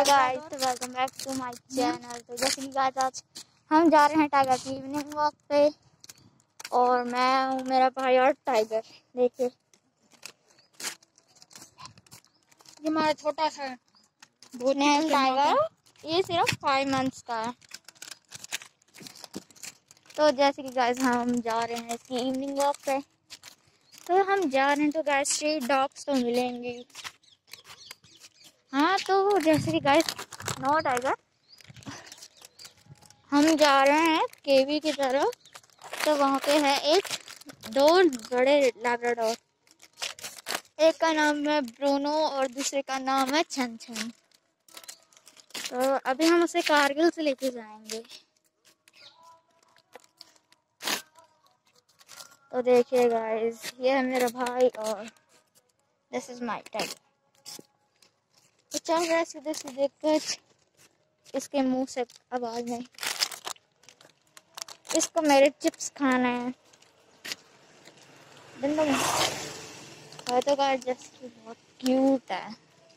Guys welcome back to my channel. तो जैसे कि गाइस आज हम जा रहे हैं टाइगर की इवनिंग वॉक पे और मैं हूँ मेरा भाई और टाइगर। देखिए ये हमारा छोटा सा नेम टाइगर, ये सिर्फ 5 मंथ्स का है। तो जैसे कि गाइस हम जा रहे हैं इसकी इवनिंग वॉक पे, तो हम जा रहे हैं तो गाइस स्ट्रीट डॉग्स तो मिलेंगे। हाँ तो जैसे कि गाइस नो टाइगर, हम जा रहे हैं केवी की तरफ। तो वहाँ पे है दो बड़े लैब्राडोर, एक का नाम है ब्रूनो और दूसरे का नाम है छन छन। तो अभी हम उसे कारगिल से लेके जाएंगे। तो देखिए गाइस, ये है मेरा भाई और दिस इज माय टाइगर। तो चल रहा है सीधे सीधे, कुछ इसके मुंह से आवाज नहीं। इसको मेरे चिप्स खाना है। तो गाइस जैसे बहुत क्यूट है।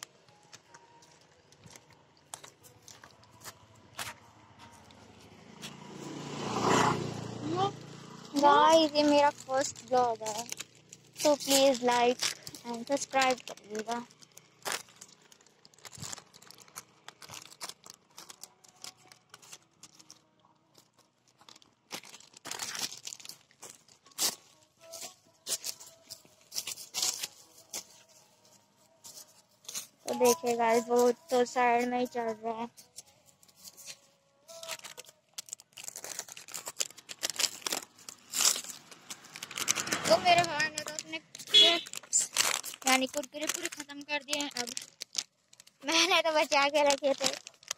गाइस ये मेरा फर्स्ट ब्लॉग है, तो प्लीज लाइक एंड सब्सक्राइब करिएगा। तो देखिए गाइस वो तो साइड में ही चल रहा है। तो मेरे भाई ने तो अपने यानी कुरकुरे पूरे खत्म कर दिए हैं। अब मैंने तो बचा के रखे थे,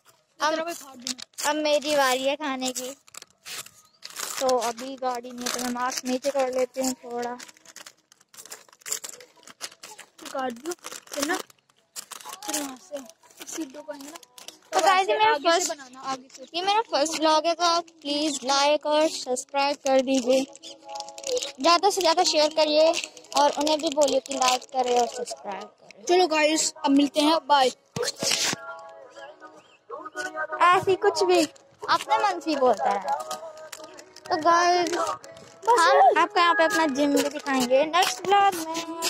अब मेरी बारी है खाने की। तो अभी गाड़ी में तो मैं मास्क नीचे कर लेती हूँ थोड़ा। काट दो फिर ना, फिर वहाँ से सीधो करेंगे ना। तो गाइस ये मेरा फर्स्ट व्लॉग है, तो आप प्लीज लाइक और सब्सक्राइब कर दीजिए, ज़्यादा से ज़्यादा शेयर करिए और उन्हें भी बोलिए कि लाइक करें और सब्सक्राइब करें। चलो गाइस अब मिलते हैं, बाय। ऐसी कुछ भी अपने मन से ही बोलता है। तो गाइस हम आपको यहाँ पे अपना जिम भी दिखाएंगे नेक्स्ट व्लॉग में।